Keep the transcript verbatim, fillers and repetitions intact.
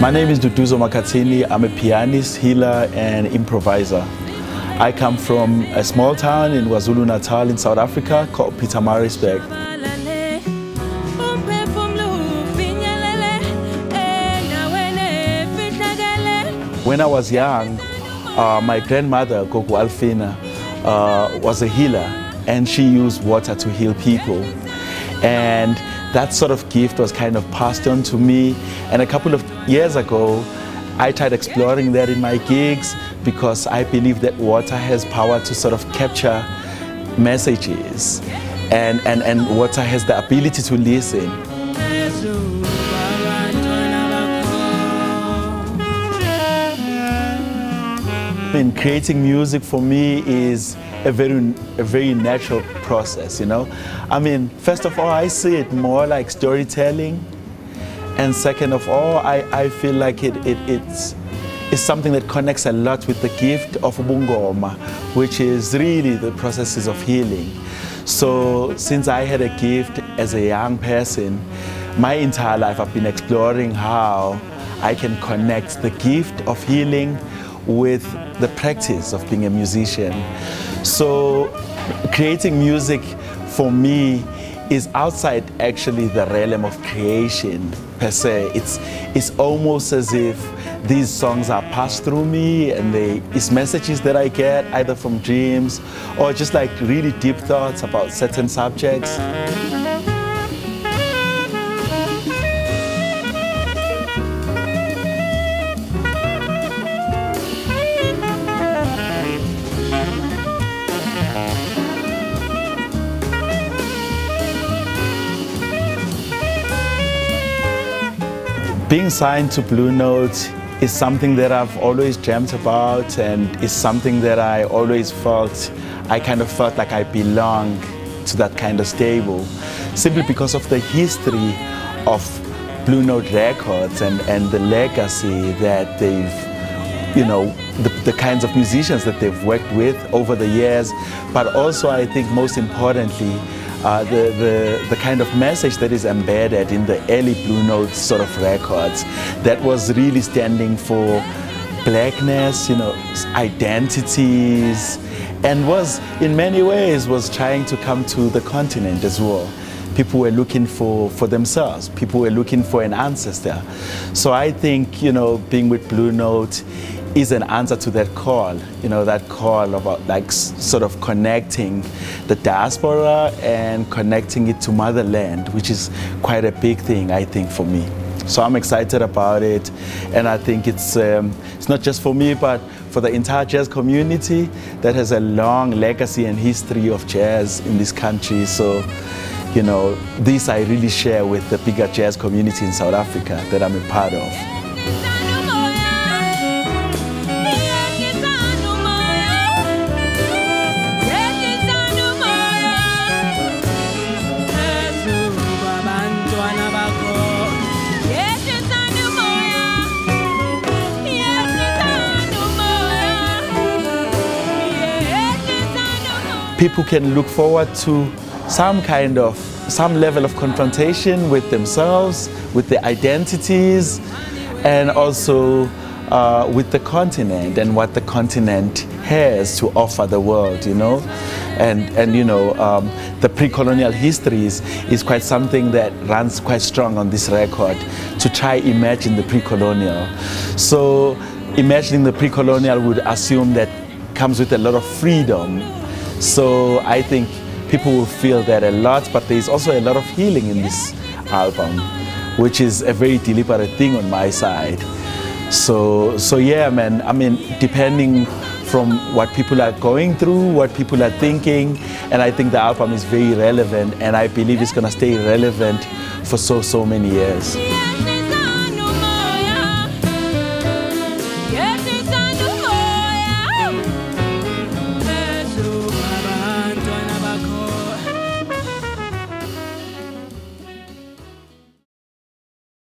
My name is Duduzo Makhathini. I'm a pianist, healer, and improviser. I come from a small town in KwaZulu-Natal in South Africa called Pietermaritzburg. When I was young, uh, my grandmother, Gogo Alfina, uh, was a healer, and she used water to heal people. And that sort of gift was kind of passed on to me. And a couple of years ago, I tried exploring that in my gigs because I believe that water has power to sort of capture messages, and, and, and water has the ability to listen. And creating music for me is a very, a very natural process, you know. I mean, first of all, I see it more like storytelling. And second of all, I, I feel like it, it, it's, it's something that connects a lot with the gift of ubungoma, which is really the processes of healing. So since I had a gift as a young person, my entire life I've been exploring how I can connect the gift of healing with the practice of being a musician. So creating music for me is outside actually the realm of creation per se. It's, it's almost as if these songs are passed through me, and they, it's messages that I get either from dreams or just like really deep thoughts about certain subjects. Being signed to Blue Note is something that I've always dreamt about, and is something that I always felt, I kind of felt like I belong to that kind of stable, simply because of the history of Blue Note Records and, and the legacy that they've, you know, the, the kinds of musicians that they've worked with over the years, but also I think most importantly, Uh, the, the, the kind of message that is embedded in the early Blue Note sort of records that was really standing for blackness, you know, identities, and was in many ways was trying to come to the continent as well. People were looking for, for themselves. People were looking for an ancestor. So I think, you know, being with Blue Note is an answer to that call, you know, that call about like sort of connecting the diaspora and connecting it to motherland, which is quite a big thing, I think, for me. So I'm excited about it, and I think it's, um, it's not just for me, but for the entire jazz community that has a long legacy and history of jazz in this country. So, you know, this I really share with the bigger jazz community in South Africa that I'm a part of. People can look forward to some kind of, some level of confrontation with themselves, with their identities, and also uh, with the continent and what the continent has to offer the world, you know. And, and you know, um, the pre-colonial histories is quite something that runs quite strong on this record, to try imagine the pre-colonial. So imagining the pre-colonial would assume that comes with a lot of freedom. So I think people will feel that a lot, but there's also a lot of healing in this album, which is a very deliberate thing on my side. So, so yeah, man, I mean, depending from what people are going through, what people are thinking, and I think the album is very relevant, and I believe it's gonna stay relevant for so, so many years.